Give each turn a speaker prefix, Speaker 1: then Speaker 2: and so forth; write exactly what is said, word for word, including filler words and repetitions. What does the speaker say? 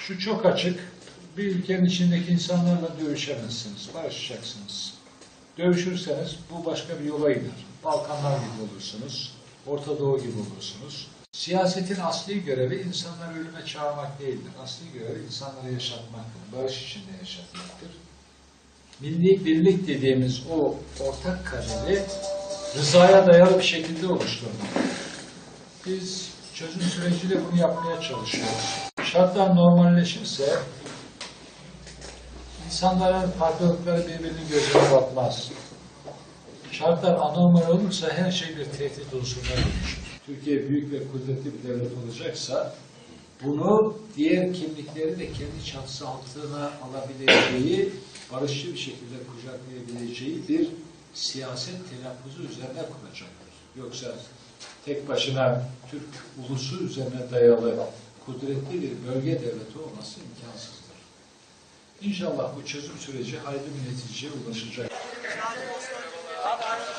Speaker 1: Şu çok açık, bir ülkenin içindeki insanlarla dövüşemezsiniz, barışacaksınız. Dövüşürseniz bu başka bir yola gider. Balkanlar gibi olursunuz, Orta Doğu gibi olursunuz. Siyasetin asli görevi insanları ölüme çağırmak değildir. Asli görevi insanları yaşatmaktır, barış içinde yaşatmaktır. Milli birlik dediğimiz o ortak kaderi rızaya dayalı bir şekilde oluşturmak. Biz çözüm süreciyle bunu yapmaya çalışıyoruz. Şartlar normalleşirse insanların farklılıkları birbirinin gözüne batmaz. Şartlar anormal olursa her şey bir tehdit unsuruna dönüşür. Türkiye büyük ve kudretli bir devlet olacaksa bunu diğer kimlikleri de kendi çatısı altına alabileceği, barışçı bir şekilde kucaklayabileceği bir siyaset telaffuzu üzerine kuracaktır. Yoksa tek başına Türk ulusu üzerine dayalı kudretli bir bölge devleti olması imkansızdır. İnşallah bu çözüm süreci hayırlı bir neticeye ulaşacak.